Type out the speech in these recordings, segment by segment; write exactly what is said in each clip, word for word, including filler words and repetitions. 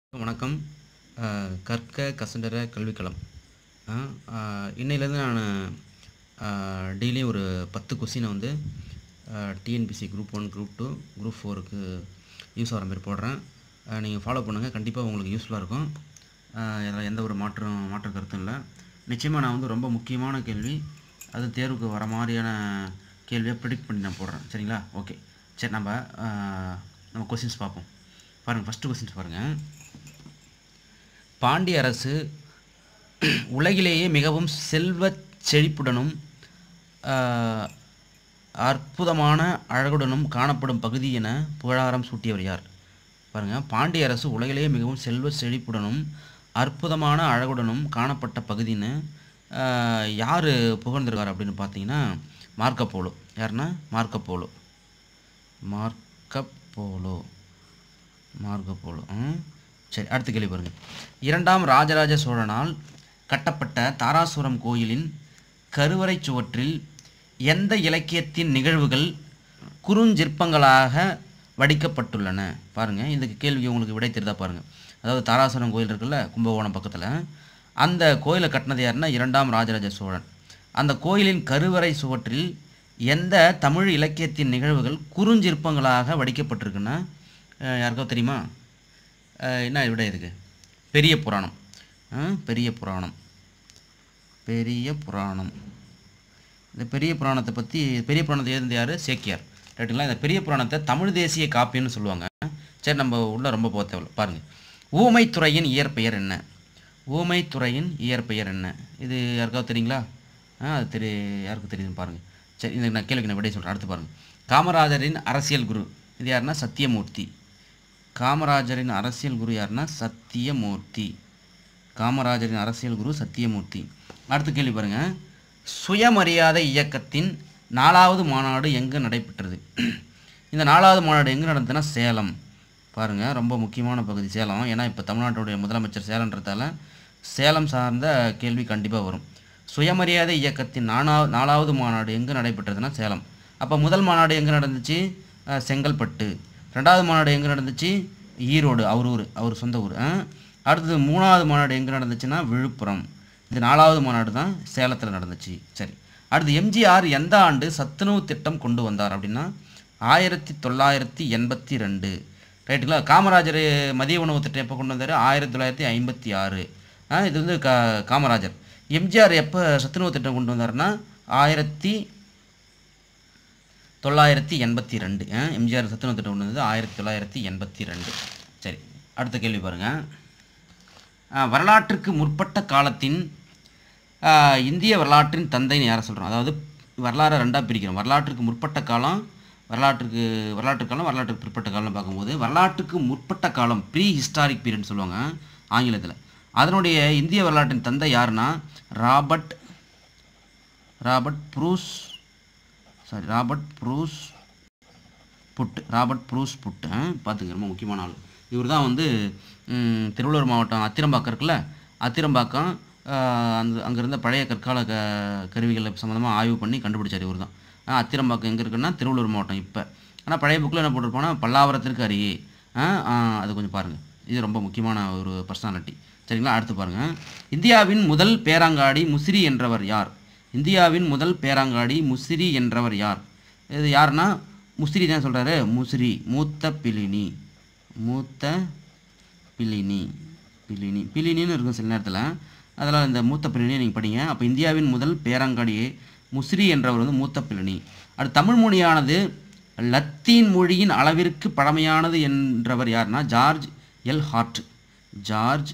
வணக்கம். அ கற்க கசடற கல்விக்களம். அ அ இன்னையிலேருந்து நானு அ டெய்லியும் ஒரு பத்து கொஸ்டின வந்து அ TNPSC group one, group two, group ஃபோருக்கு யூஸ் ஆகுற மாரி போடுறேன். அ நீங்க ஃபாலோ பண்ணுங்க. கண்டிப்பா உங்களுக்கு யூஸ்ஃபுல்லா இருக்கும். அ இதில எந்த ஒரு மாற்றம் மாற்று கருத்தும் இல்ல. நிச்சயமா நான் வந்து ரொம்ப முக்கியமான கேள்வி, அதுவும் தேர்வுக்கு வர மாரியான கேள்விய ப்ரிடிக்ட் பண்ணி நான் போடுறேன். சரிங்களா? ஓகே. சரி நம்ப அ நம்ம கொஸ்டின்ஸ் பார்ப்போம். பாருங்க ஃபர்ஸ்ட் கொஸ்டின்ஸ் பாருங்க. பாண்டிய அரசு உலகிலேயே மிகவும் செல்வச் செழிப்புடனும் அ அற்புதமான அழகுடனும் காணப்படும் பகுதி என புகழாரம் சூட்டியவர் யார்? பாருங்க, பாண்டிய அரசு உலகிலேயே மிகவும் செல்வச் செழிப்புடனும் அற்புதமான அழகுடனும் காணப்பட்ட பகுதின்னு அ யாரு புகழ்ந்திருக்காரு அப்படின்னு பார்த்தீங்கன்னா, மார்க்கோபோலோ. யாருன்னா? மார்க்கோபோலோ. மார்க்கோபோலோ. மார்க்கோபோலோ. ம். சரி, அடுத்த கேள்வி பாருங்க. இரண்டாம் ராஜராஜ சோழனால் கட்டப்பட்ட தாராசுரம் கோயிலின் கருவறைச் சுவற்றில் எந்த இலக்கியத்தின் நிகழ்வுகள் குறுஞ்சிற்பங்களாக வடிக்கப்பட்டுள்ளன? பாருங்க, இதுக்கு கேள்விக்கு உங்களுக்கு விடை தெரியுதா பாருங்க. அதாவது தாராசுரம் கோயில் இருக்குல்ல, கும்பகோணம் பக்கத்துல. அந்த கோயில கட்டினது யாருன்னா, இரண்டாம் ராஜராஜ சோழன். அந்த கோயிலின் கருவறை சுவற்றில் எந்த தமிழ் இலக்கியத்தின் நிகழ்வுகள் குறுஞ்சிற்பங்களாக வடிக்கப்பட்டிருக்குன்னா, அ யாருக்காவது தெரியுமா? அ என்ன விடை இதுக்கு? பெரிய புராணம். அ பெரிய புராணம். பெரிய புராணம். இந்த பெரிய புராணத்தை பற்றி பெரிய புராணத்தை எழுதினது யார்? சேக்கியார். ரைட்டுங்களா? இந்த பெரிய புராணத்தை தமிழ் தேசிய காப்பியம்னு சொல்லுவாங்க. சரி, நம்ம உள்ள ரொம்ப போக தேவையில்ல. பாருங்கள், ஊமைத்துறையின் இயற்பெயர் என்ன? ஊமைத்துறையின் இயற்பெயர் என்ன? இது யாருக்காவது தெரியுங்களா? ஆ அது தெரிய யாருக்கு தெரியுதுன்னு பாருங்கள். சரி, இந்த நான் கேள்விக்கு நான் விடை சொல்கிறேன். அடுத்து பாருங்கள். காமராஜரின் அரசியல் குரு இது யாருன்னா? சத்தியமூர்த்தி. காமராஜரின் அரசியல் குரு யாருன்னா? சத்தியமூர்த்தி. காமராஜரின் அரசியல் குரு சத்தியமூர்த்தி. அடுத்த கேள்வி பாருங்க. சுயமரியாதை இயக்கத்தின் நாலாவது மாநாடு எங்கே நடைபெற்றது? இந்த நாலாவது மாநாடு எங்கே நடந்ததுன்னா சேலம். பாருங்க, ரொம்ப முக்கியமான பகுதி சேலம். ஏன்னா இப்போ தமிழ்நாட்டுடைய முதலமைச்சர் சேலம்ன்றதால சேலம் சார்ந்த கேள்வி கண்டிப்பாக வரும். சுயமரியாதை இயக்கத்தின் நானா நாலாவது மாநாடு எங்கே நடைபெற்றதுன்னா சேலம். அப்போ முதல் மாநாடு எங்கே நடந்துச்சு? செங்கல்பட்டு. ரெண்டாவது மாநாடு எங்கே நடந்துச்சு? ஈரோடு. அவர் ஊர், அவர் சொந்த ஊர். அடுத்தது மூணாவது மாநாடு எங்கே நடந்துச்சுன்னா விழுப்புரம். இது நாலாவது மாநாடு தான் சேலத்தில் நடந்துச்சு. சரி, அடுத்து எம்ஜிஆர் எந்த ஆண்டு சத்துணவு திட்டம் கொண்டு வந்தார் அப்படின்னா ஆயிரத்தி தொள்ளாயிரத்தி எண்பத்தி ரெண்டு. ரைட்டுங்களா? காமராஜர் மதிய உணவு திட்டம் எப்போ கொண்டு வந்தார்? ஆயிரத்தி தொள்ளாயிரத்தி ஐம்பத்தி ஆறு. இது வந்து கா காமராஜர். எம்ஜிஆர் எப்போ சத்துணவு திட்டம் கொண்டு வந்தார்னா ஆயிரத்தி தொள்ளாயிரத்தி எண்பத்தி ரெண்டு. எம்ஜிஆர் சத்துணவு திட்டம் கொண்டு வந்தது ஆயிரத்தி தொள்ளாயிரத்தி எண்பத்தி ரெண்டு. சரி, அடுத்த கேள்வி பாருங்கள். வரலாற்றுக்கு முற்பட்ட காலத்தின் இந்திய வரலாற்றின் தந்தைன்னு யாரை சொல்கிறோம்? அதாவது வரலாறை ரெண்டாக பிரிக்கிறோம். வரலாற்றுக்கு முற்பட்ட காலம், வரலாற்றுக்கு வரலாற்று காலம், வரலாற்றுக்கு பிற்பட்ட காலம்னு பார்க்கும்போது வரலாற்றுக்கு முற்பட்ட காலம் ப்ரீ ஹிஸ்டாரிக் பீரியட்னு சொல்லுவாங்க ஆங்கிலத்தில். அதனுடைய இந்திய வரலாற்றின் தந்தை யாருன்னா Robert Robert Bruce sorry Robert Bruce Foote. Robert Bruce Foote. பார்த்துக்க, ரொம்ப முக்கியமான ஆள். இவர் தான் வந்து திருவள்ளூர் மாவட்டம் அத்திரம்பாக்கம் இருக்குல்ல, அத்திரம்பாக்கம் அந்த அங்கே இருந்த பழைய கற்கால க கருவிகளை சம்மந்தமாக ஆய்வு பண்ணி கண்டுபிடிச்சார். இவர் தான். அத்திரம்பாக்கம் எங்கே இருக்குன்னா திருவள்ளூர் மாவட்டம் இப்போ. ஆனால் பழைய புக்கில் என்ன போட்டிருப்போன்னா பல்லாவரத்திற்கு அருகே. அது கொஞ்சம் பாருங்கள், இது ரொம்ப முக்கியமான ஒரு பர்சனாலிட்டி. சரிங்களா? அடுத்து பாருங்கள். இந்தியாவின் முதல் பேராங்காடி முசிறி என்றவர் யார்? இந்தியாவின் முதல் பேராங்காடி முசிறி என்றவர் யார்? இது யாருன்னா முசிறி தான் சொல்கிறாரு. முசிறி. மூத்த பிலினி. மூத்த பிலினி. பிலினி பிலினின்னு இருக்கும் சில நேரத்தில். அதனால் இந்த மூத்த பிலினியை நீங்கள் படிங்க. அப்போ இந்தியாவின் முதல் பேராங்காடியே முசிறி என்றவர் வந்து மூத்த பிலினி. அது தமிழ் மொழியானது லத்தீன் மொழியின் அளவிற்கு பழமையானது என்றவர் யாருன்னா George L Hart. George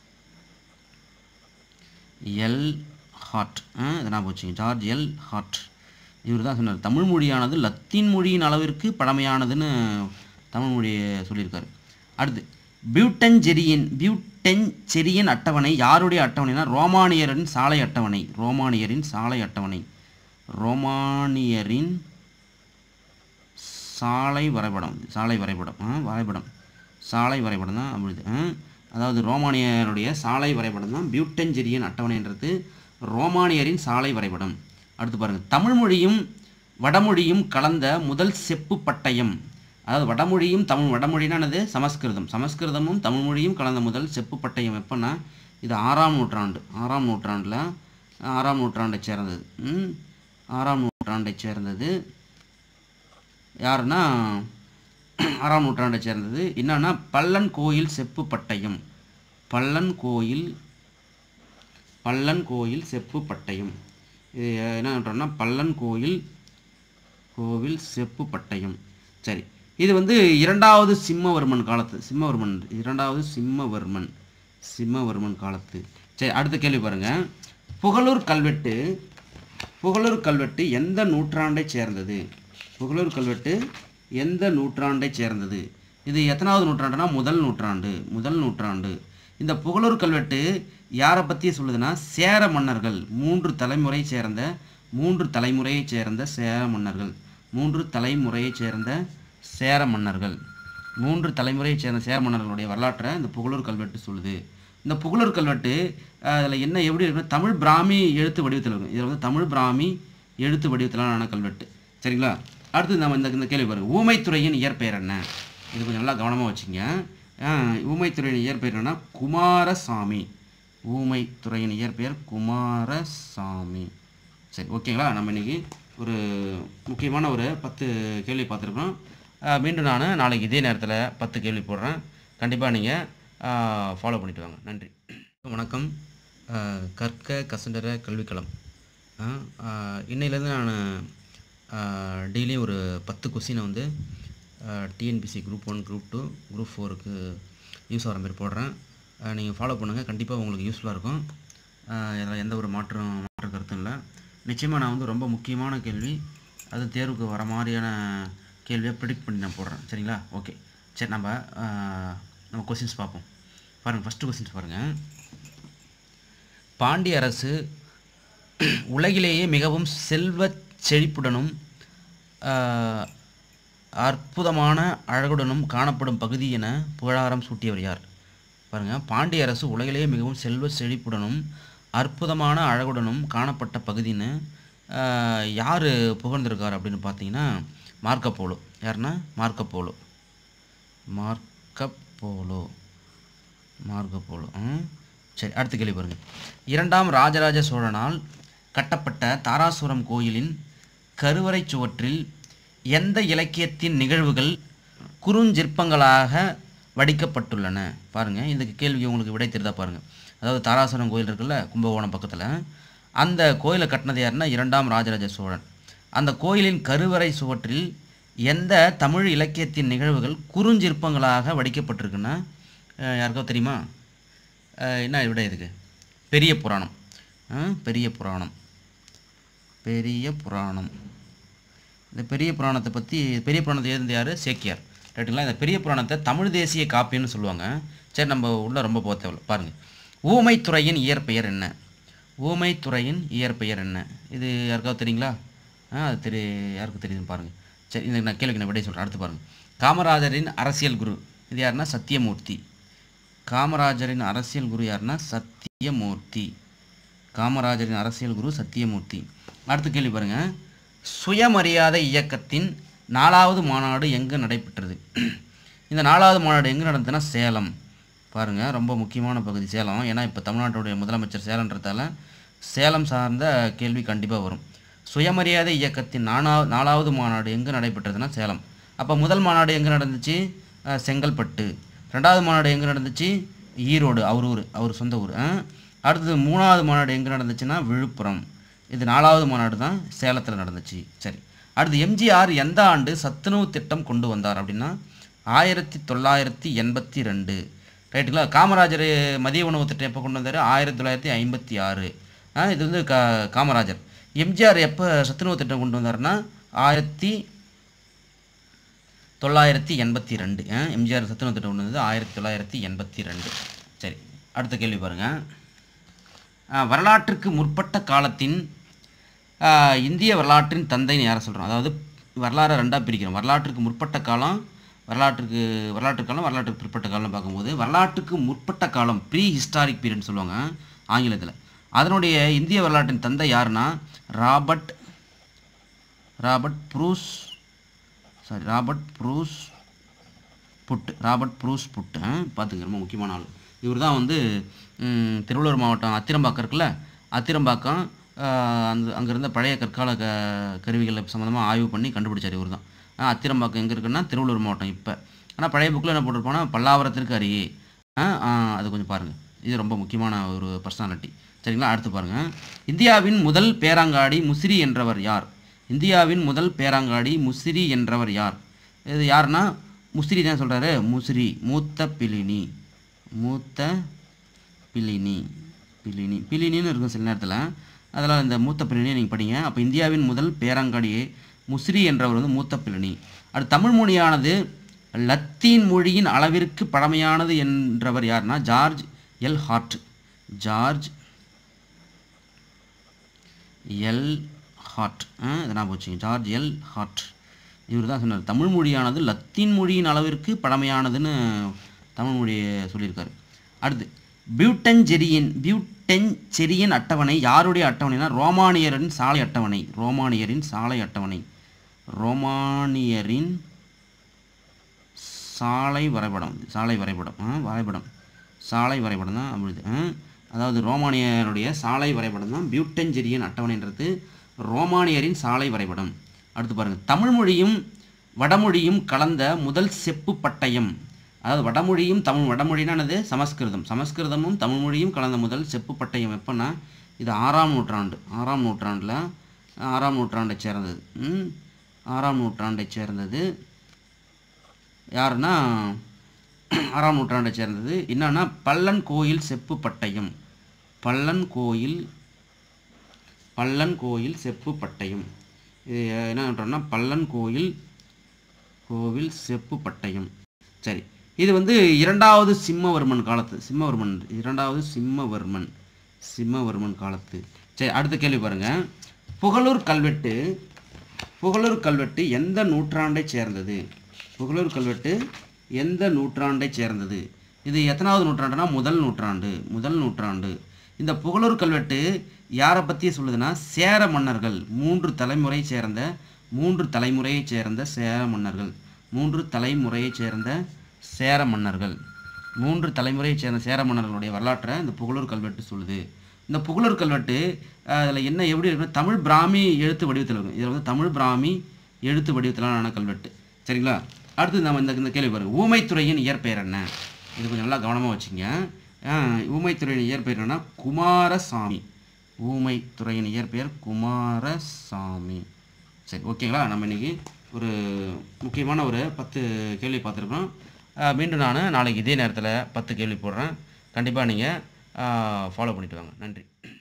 L Hart. இதெல்லாம் போச்சுங்க. George L Hart. இவர் தான் சொன்னார் தமிழ் மொழியானது லத்தீன் மொழியின் அளவிற்கு பழமையானதுன்னு தமிழ் மொழியை சொல்லியிருக்காரு. அடுத்து பியூட்டன்ஜெரியின் பியூட்டன்ஜெரியின் அட்டவணை யாருடைய அட்டவணைனா ரோமானியரின் சாலை அட்டவணை. ரோமானியரின் சாலை அட்டவணை. ரோமானியரின் சாலை வரைபடம். சாலை வரைபடம் வரைபடம் சாலை வரைபடம் தான் அப்படி. அதாவது ரோமானியருடைய சாலை வரைபடம் தான் பியூட்டன்ஜெரியின் அட்டவணைன்றது ரோமானியரின் சாலை வரைபடம். அடுத்து பாருங்கள். தமிழ் மொழியும் வடமொழியும் கலந்த முதல் செப்பு பட்டயம் அதாவது வடமொழியும் தமிழ் வடமொழினா என்னது சமஸ்கிருதம் சமஸ்கிருதமும் தமிழ் மொழியும் கலந்த முதல் செப்பு பட்டயம் எப்போன்னா இது ஆறாம் நூற்றாண்டு ஆறாம் நூற்றாண்டில் ஆறாம் நூற்றாண்டை சேர்ந்தது ம் ஆறாம் நூற்றாண்டை சேர்ந்தது யாருன்னா ஆறாம் நூற்றாண்டை சேர்ந்தது என்னன்னா பல்லன் கோயில் செப்பு பட்டயம் பல்லன் கோயில் பல்லன் கோயில் செப்பு பட்டயம் இது என்ன சொல்கிறோன்னா பல்லன் கோயில் கோவில் செப்பு பட்டயம் சரி இது வந்து இரண்டாவது சிம்மவர்மன் காலத்து சிம்மவர்மன் இரண்டாவது சிம்மவர்மன் சிம்மவர்மன் காலத்து சரி அடுத்த கேள்வி பாருங்கள் புகழூர் கல்வெட்டு புகழூர் கல்வெட்டு எந்த நூற்றாண்டை சேர்ந்தது புகழூர் கல்வெட்டு எந்த நூற்றாண்டை சேர்ந்தது இது எத்தனாவது நூற்றாண்டுனா முதல் நூற்றாண்டு முதல் நூற்றாண்டு இந்த புகழூர் கல்வெட்டு யாரை பற்றி சொல்லுதுன்னா சேர மன்னர்கள் மூன்று தலைமுறை சேர்ந்த மூன்று தலைமுறையை சேர்ந்த சேர மன்னர்கள் மூன்று தலைமுறையை சேர்ந்த சேர மன்னர்கள் மூன்று தலைமுறையை சேர்ந்த சேர மன்னர்களுடைய வரலாற்றை இந்த புகழூர் கல்வெட்டு சொல்லுது இந்த புகழூர் கல்வெட்டு அதில் என்ன எப்படி இருக்குன்னா தமிழ் பிராமி எழுத்து வடிவத்தில் இருக்கும் இதில் வந்து தமிழ் பிராமி எழுத்து வடிவத்திலான கல்வெட்டு சரிங்களா அடுத்து நம்ம இந்த இந்த கேள்வி பாருங்கள் ஊமைத்துறையின் இயற்பெயர் என்ன இது கொஞ்சம் நல்லா கவனமாக வச்சுங்க ஊமைத்துறையின் இயற்பெயர் என்னன்னா குமாரசாமி ஊமைத்துறையின் இயற்பெயர் குமாரசாமி சரி ஓகேங்களா நம்ம இன்றைக்கி ஒரு முக்கியமான ஒரு பத்து கேள்வி பார்த்துருக்கோம் மீண்டும் நான் நாளைக்கு இதே நேரத்தில் பத்து கேள்வி போடுறேன் கண்டிப்பாக நீங்கள் ஃபாலோ பண்ணிட்டு வாங்க நன்றி வணக்கம் கற்க கசண்டர கல்விக்களம் இன்னையிலேருந்து நான் டெய்லியும் ஒரு பத்து கொஸ்டினை வந்து TNPSC group one group two group ஃபோருக்கு யூஸ் ஆகிற மாதிரி போடுறேன் நீங்கள் ஃபாலோ பண்ணுங்கள் கண்டிப்பாக உங்களுக்கு யூஸ்ஃபுல்லாக இருக்கும் இதில் எந்த ஒரு மாற்றம் மாற்று கருத்தும் இல்லை நிச்சயமாக நான் வந்து ரொம்ப முக்கியமான கேள்வி அது தேர்வுக்கு வர மாதிரியான கேள்வியை ப்ரிடிக்ட் பண்ணி நான் போடுறேன் சரிங்களா ஓகே சரி நம்ம நம்ம கொஸ்டின்ஸ் பார்ப்போம் பாருங்கள் ஃபஸ்ட்டு கொஸ்டின்ஸ் பாருங்கள் பாண்டிய அரசு உலகிலேயே மிகவும் செல்வ செழிப்புடனும் அற்புதமான அழகுடனும் காணப்படும் பகுதி என புகழாரம் சூட்டியவர் யார் பாருங்கள் பாண்டிய அரசு உலகிலேயே மிகவும் செல்வ செழிப்புடனும் அற்புதமான அழகுடனும் காணப்பட்ட பகுதின்னு யார் புகழ்ந்திருக்கார் அப்படின்னு பார்த்தீங்கன்னா மார்க்கப்போலோ யாருன்னா மார்க்கப்போலோ மார்க்கப்போலோ மார்க்கப்போலோ சரி அடுத்த கேள்வி பாருங்கள் இரண்டாம் ராஜராஜ சோழனால் கட்டப்பட்ட தாராசுரம் கோயிலின் கருவறை சுவற்றில் எந்த இலக்கியத்தின் நிகழ்வுகள் குறுஞ்சிற்பங்களாக வடிக்கப்பட்டுள்ளன பாருங்கள் இதுக்கு கேள்வி உங்களுக்கு விடை தெரிதா பாருங்கள் அதாவது தாராசுரம் கோயில் இருக்குல்ல கும்பகோணம் பக்கத்தில் அந்த கோயிலை கட்டினது யாருன்னா இரண்டாம் ராஜராஜ சோழன் அந்த கோயிலின் கருவறை சுவற்றில் எந்த தமிழ் இலக்கியத்தின் நிகழ்வுகள் குறுஞ்சிற்பங்களாக வடிக்கப்பட்டிருக்குன்னா யாருக்கோ தெரியுமா என்ன விட இதுக்கு பெரிய புராணம் பெரிய புராணம் பெரிய புராணம் இந்த பெரிய புராணத்தை பற்றி பெரிய புராணத்தை எழுந்த யார் சேக்கியார் ரைட்டுங்களா இந்த பெரிய புராணத்தை தமிழ் தேசிய காப்பியம்னு சொல்லுவாங்க சரி நம்ம உள்ள ரொம்ப போக தேவை பாருங்கள் ஊமைத்துறையின் இயற்பெயர் என்ன ஊமைத்துறையின் இயற்பெயர் என்ன இது யாருக்காவது தெரியுங்களா ஆ அது தெரிய யாருக்கு தெரியுதுன்னு பாருங்கள் சரி இந்த நான் கேள்விக்கு நான் விடை சொல்கிறேன் அடுத்து பாருங்கள் காமராஜரின் அரசியல் குரு இது யாருன்னா சத்தியமூர்த்தி காமராஜரின் அரசியல் குரு யாருன்னா சத்தியமூர்த்தி காமராஜரின் அரசியல் குரு சத்தியமூர்த்தி அடுத்த கேள்வி பாருங்கள் சுயமரியாதை இயக்கத்தின் நாலாவது மாநாடு எங்கே நடைபெற்றது இந்த நாலாவது மாநாடு எங்கே நடந்ததுன்னா சேலம் பாருங்கள் ரொம்ப முக்கியமான பகுதி சேலம் ஏன்னா இப்போ தமிழ்நாட்டுடைய முதலமைச்சர் சேலன்றதால சேலம் சார்ந்த கேள்வி கண்டிப்பாக வரும் சுயமரியாதை இயக்கத்தின் நாலாவது நாலாவது மாநாடு எங்கே நடைபெற்றதுன்னா சேலம் அப்போ முதல் மாநாடு எங்கே நடந்துச்சு செங்கல்பட்டு ரெண்டாவது மாநாடு எங்கே நடந்துச்சு ஈரோடு அவர் ஊர் அவர் சொந்த ஊர் அடுத்தது மூணாவது மாநாடு எங்கே நடந்துச்சுன்னா விழுப்புரம் இது நாலாவது மாநாடு தான் சேலத்தில் நடந்துச்சு சரி அடுத்து எம்ஜிஆர் எந்த ஆண்டு சத்துணவு திட்டம் கொண்டு வந்தார் அப்படின்னா ஆயிரத்தி தொள்ளாயிரத்தி எண்பத்தி ரெண்டு ரைட்டுங்களா காமராஜர் மதிய உணவு திட்டம் எப்போ கொண்டு வந்தார் ஆயிரத்தி தொள்ளாயிரத்தி ஐம்பத்தி ஆறு இது வந்து கா காமராஜர் எம்ஜிஆர் எப்போ சத்துணவு திட்டம் கொண்டு வந்தார்னா ஆயிரத்தி தொள்ளாயிரத்தி எண்பத்தி ரெண்டு எம்ஜிஆர் சத்துணவு திட்டம் கொண்டு வந்தது ஆயிரத்தி தொள்ளாயிரத்தி எண்பத்தி ரெண்டு சரி அடுத்த கேள்வி பாருங்கள் வரலாற்றுக்கு முற்பட்ட காலத்தின் இந்திய வரலாற்றின் தந்தைன்னு யாரை சொல்கிறோம் அதாவது வரலாறை ரெண்டாக பிரிக்கிறோம் வரலாற்றுக்கு முற்பட்ட காலம் வரலாற்றுக்கு வரலாற்று காலம் வரலாற்றுக்கு பிற்பட்ட காலம் பார்க்கும்போது வரலாற்றுக்கு முற்பட்ட காலம் ப்ரீ ஹிஸ்டாரிக் பீரியட்னு சொல்லுவாங்க ஆங்கிலத்தில் அதனுடைய இந்திய வரலாற்றின் தந்தை யாருன்னா Robert Robert Bruce sorry Robert Bruce Foote, Robert Bruce Foote. பார்த்துங்க, ரொம்ப முக்கியமான ஆள். இவர் தான் வந்து திருவள்ளூர் மாவட்டம் அத்திரம்பாக்கம் இருக்குல்ல, அத்திரம்பாக்கம் அந்த அங்கே இருந்த பழைய கற்கால க கருவிகளை சம்மந்தமாக ஆய்வு பண்ணி கண்டுபிடிச்சார் இவர் தான். அத்திரம்பாக்கம் எங்கே இருக்குன்னா திருவள்ளூர் மாவட்டம் இப்போ. ஆனால் பழைய புக்கில் என்ன போட்டிருப்போனா பல்லாவரத்திற்கு அருகே. அது கொஞ்சம் பாருங்கள், இது ரொம்ப முக்கியமான ஒரு பர்சனாலிட்டி. சரிங்களா? அடுத்து பாருங்கள், இந்தியாவின் முதல் பேராங்காடி முசிறி என்றவர் யார்? இந்தியாவின் முதல் பேராங்காடி முசிறி என்றவர் யார்? இது யாருன்னா முசிறி தான் சொல்கிறாரு. முசிறி, மூத்த பிலினி, மூத்த பிலினி, பிலினி பிலினின்னு இருக்கும் சில நேரத்தில். அதனால் இந்த மூத்த பிலினியை நீங்கள் படிங்க. அப்போ இந்தியாவின் முதல் பேராங்காடியே முசிறி என்றவர் வந்து மூத்த பிலினி. அடுத்து தமிழ் மொழியானது லத்தீன் மொழியின் அளவிற்கு பழமையானது என்றவர் யார்னா George L Hart. George L Hart. இதெல்லாம் போச்சுங்க, ஜார்ஜ் எல் ஹார்ட். இவர் தான் சொன்னார் தமிழ் மொழியானது லத்தீன் மொழியின் அளவிற்கு பழமையானதுன்னு தமிழ் மொழியை சொல்லியிருக்காரு. அடுத்து பியூட்டன்ஜெரியன் பியூட்டன்ஜெரியன் அட்டவணை யாருடைய அட்டவணைனா ரோமானியரின் சாலை அட்டவணை. ரோமானியரின் சாலை அட்டவணை. ரோமானியரின் சாலை வரைபடம். சாலை வரைபடம் வரைபடம் சாலை வரைபடம் தான் அப்படி. அதாவது ரோமானியருடைய சாலை வரைபடம் தான் பியூட்டன்ஜெரியன் அட்டவணைன்றது ரோமானியரின் சாலை வரைபடம். அடுத்து பாருங்கள், தமிழ் மொழியும் வடமொழியும் கலந்த முதல் செப்பு பட்டயம். அதாவது வடமொழியும் தமிழ், வடமொழினானது சமஸ்கிருதம், சமஸ்கிருதமும் தமிழ் மொழியும் கலந்த முதல் செப்பு பட்டயம் எப்போன்னா இது ஆறாம் நூற்றாண்டு. ஆறாம் நூற்றாண்டில் ஆறாம் நூற்றாண்டை சேர்ந்தது. ஆறாம் நூற்றாண்டை சேர்ந்தது யாருன்னா ஆறாம் நூற்றாண்டை சேர்ந்தது என்னன்னா பல்லன் கோயில் செப்பு பட்டயம். பல்லன் கோயில் பல்லன் கோயில் செப்பு பட்டயம். இது என்ன சொல்கிறோன்னா பல்லன் கோயில் கோவில் செப்பு பட்டயம். சரி, இது வந்து இரண்டாவது சிம்மவர்மன் காலத்து. சிம்மவர்மன் இரண்டாவது சிம்மவர்மன் சிம்மவர்மன் காலத்து. சரி, அடுத்த கேள்வி பாருங்கள். புகழூர் கல்வெட்டு புகழூர் கல்வெட்டு எந்த நூற்றாண்டை சேர்ந்தது? புகழூர் கல்வெட்டு எந்த நூற்றாண்டை சேர்ந்தது? இது எத்தனாவது நூற்றாண்டுனா முதல் நூற்றாண்டு. முதல் நூற்றாண்டு. இந்த புகழூர் கல்வெட்டு யாரை பற்றி சொல்லுதுன்னா சேர மன்னர்கள், மூன்று தலைமுறை சேர்ந்த மூன்று தலைமுறையை சேர்ந்த சேர மன்னர்கள். மூன்று தலைமுறையை சேர்ந்த சேர மன்னர்கள் மூன்று தலைமுறையை சேர்ந்த சேர மன்னர்களுடைய வரலாற்றை இந்த புகழூர் கல்வெட்டு சொல்லுது. இந்த புகழூர் கல்வெட்டு அதில் என்ன எப்படி இருக்குன்னா தமிழ் பிராமி எழுத்து வடிவத்தில் இருக்கும். இதில் வந்து தமிழ் பிராமி எழுத்து வடிவத்திலான கல்வெட்டு. சரிங்களா? அடுத்து நம்ம இந்த இந்த கேள்வி பாருங்கள், ஊமைத்துறையின் இயற்பெயர் என்ன? இது கொஞ்சம் நல்லா கவனமாக வச்சுங்க. ஊமைத்துறையின் இயற்பெயர் என்னன்னா குமாரசாமி. ஊமைத்துறையின் இயற்பெயர் குமாரசாமி. சரி, ஓகேங்களா? நம்ம இன்றைக்கி ஒரு முக்கியமான ஒரு பத்து கேள்வி பார்த்துருக்கோம். மீண்டும் நான் நாளைக்கு இதே நேரத்தில் பத்து கேள்வி போடுறேன். கண்டிப்பாக நீங்கள் ஃபாலோ பண்ணிட்டு வாங்க. நன்றி.